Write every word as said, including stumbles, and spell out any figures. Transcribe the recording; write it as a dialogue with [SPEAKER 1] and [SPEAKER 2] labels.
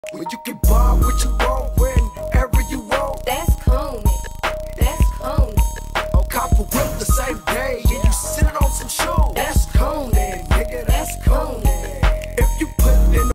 [SPEAKER 1] Well, you can buy what you want whenever you want.
[SPEAKER 2] That's cool. That's cool.
[SPEAKER 1] Cop a whip the same day, and you sitting on some shoes.
[SPEAKER 2] That's cool.